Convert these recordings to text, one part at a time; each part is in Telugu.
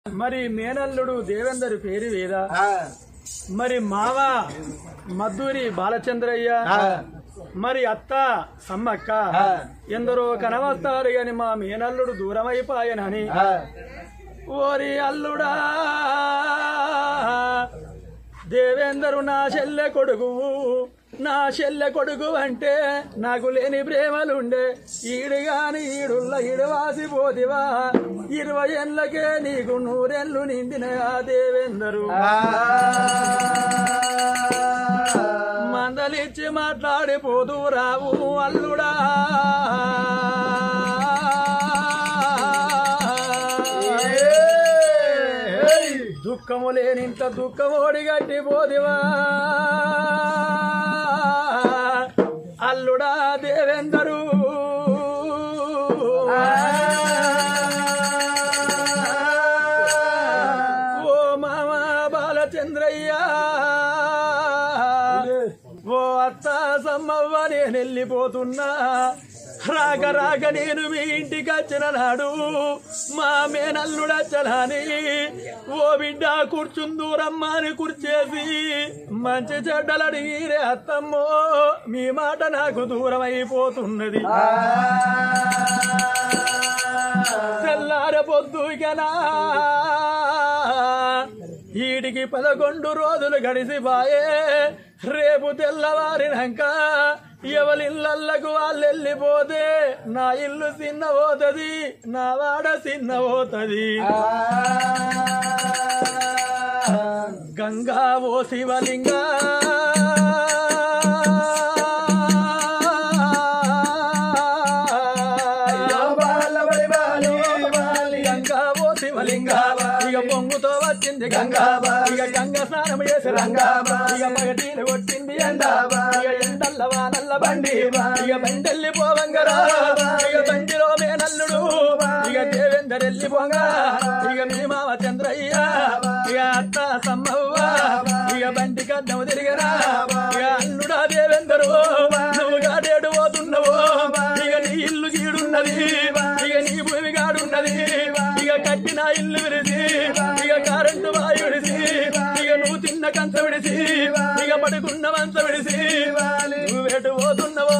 మరి మేనల్లుడు దేవేందర్ పేరు వేద మరి మావ మద్దూరి బాలచంద్రయ్య మరి అత్త సమ్మక్క ఎందరో కనవస్తారు గాని మా మేనల్లుడు దూరమైపాయనని ఓరి అల్లుడా దేవేందరు నా చెల్లె కొడుకు అంటే నాకు లేని ప్రేమలుండే ఈడుగాని ఈడుల్ల ఈడువాసిపోతివా 20 ఏళ్ళకే నీకు 100 ఏళ్ళు నిండిన దేవేందరు మందలిచ్చి మాట్లాడిపోతూ రావు అల్లుడా దుఃఖము లేనింత దుఃఖమోడి గట్టిపోదివా అల్లుడా దేవేందరు ఓ మామ బాలచంద్రయ్య ఓ అత్త సమ్మవ్వ నేను వెళ్ళిపోతున్నా రాక రాక నేను మీ ఇంటికి వచ్చిన నాడు మా మేనల్లుడచ్చలాని ఓ బిడ్డ కూర్చుందూరమ్మ అని కూర్చేసి మంచి చెడ్డలు అడిగిరే అత్తమ్మో మీ మాట నాకు దూరం అయిపోతున్నది తెల్లార పొద్దుకనా ఈడికి 11 రోజులు గడిసిపాయే రేపు తెల్లవారినాక ఎవరిళ్ళకు వాళ్ళు వెళ్ళిపోతే నా ఇల్లు చిన్నపోతుంది నా వాడ చిన్నపోతుంది గంగా ఓ శివలింగా ఇక పొంగుతో వచ్చింది గంగా ఇక గంగా స్నానం చేసి రంగా ఇక పగటీలు కొట్టింది ఎండ ఇక ఎండల్ల వానల్ల బండి ఇక బండెల్లి పోవంగరా ఇక బండిలో మేనల్లుడు ఇక దేవేందర్ వెళ్ళిపోంగ ఇక మీ మామ చంద్రయ్య ఇక అత్త సమ్మవ్వ ఇక బండి కద్దము తిరిగరా ఇక అల్లుడా దేవేందరు నువ్వు గాడేడు పోతున్నావు ఇక నీ ఇల్లు గీడున్నది ఇక నీ భూమి గాడున్నది ఇక కట్టిన ఇల్లు విడిసి ఇక కరెంటు వాయు విడిసి ఇక నువ్వు తిన్న కంచ విడిసి ఇక పడుకున్న మంచ విడిసి నువ్వు ఎటు పోతున్నావో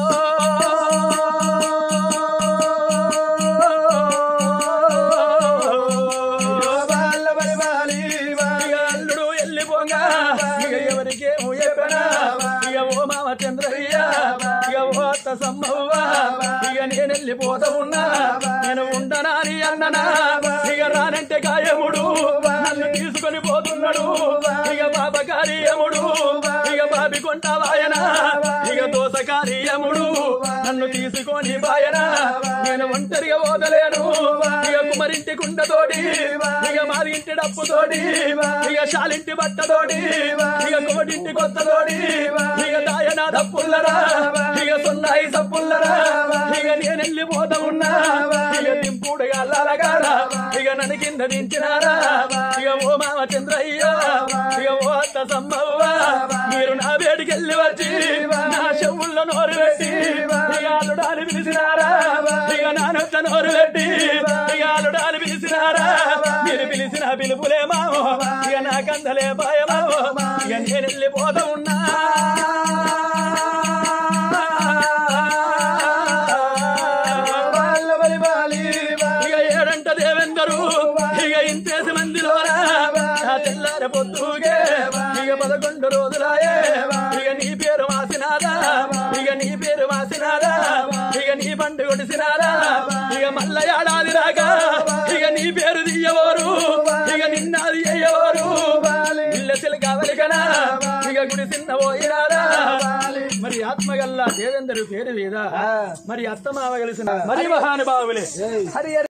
ఇక అల్లుడు వెళ్ళిపోగా ఇక ఎవరికేమో చెప్పనా ఇక ఓ మామ చంద్రయ్య ఇక ఓ అత్త సమ్మవ్వ ఇక నేను వెళ్ళిపోతా ఉన్నా నేను ఉండనా అని అన్ననా ఇక రానంటే గాయముడు నన్ను తీసుకొని పోతున్నాడు ఇక పాపకార్యముడు ఇక బాబి కొంటావాయన ఇక దోసకార్యముడు నన్ను తీసుకొని బాయన నేను ఒంటరిగా పోదలేను ఇక కుమరింటి కుండతోటి ఇక మారింటి డప్పుతోటి ఇక శాలింటి బట్టతోటి ఇక కోటింటి కొత్తతోటి ఇక దాయన దప్పుల్లరా ఇక సున్నాయి సప్పుల్లరా ఇక నేను వెళ్ళిపోతా ఉన్నా ఇక దింపుడుగా అల్లాలగారా ఇక నన్ను కింద దించినారా ఇక ఓ మామ చంద్రయ్య ఇక ఓ అత్త సమ్మవ్వ మీరు నా వేడికెళ్ళి వచ్చి నా చెవుల్లో నోరు పెట్టి ఇక అల్లుడాలు పిలిచినారా ఇక నానొక్క నోరు పెట్టి ఇక అల్లుడాలు పిలిచినారా మీరు పిలిచిన పిలుపులే మావో ఇక నాకందలే భయమావో ఇక నేను వెళ్ళిపోతా ఉన్నా ఇక ఇంతేసి మందిలోనా తెల్లార పొద్దుగే ఇక 11 రోజులాయే ఇక నీ పేరు మాసినారా ఇక నీ పేరు మాసినారా ఇక నీ బండి కొడిసినారా ఇక మల్ల ఏడాది రాగా ఇక నీ పేరు తీయవోరు ఇక నిన్నది అయ్యవోరు ఇల్లెసలు కావలికనా ఇక గుడి చిన్న పోయినారా మరి ఆత్మగల్లా దేవేందరు పేరు మీద మరి అత్తమావ కలిసిన మరి మహానుభావులే హరి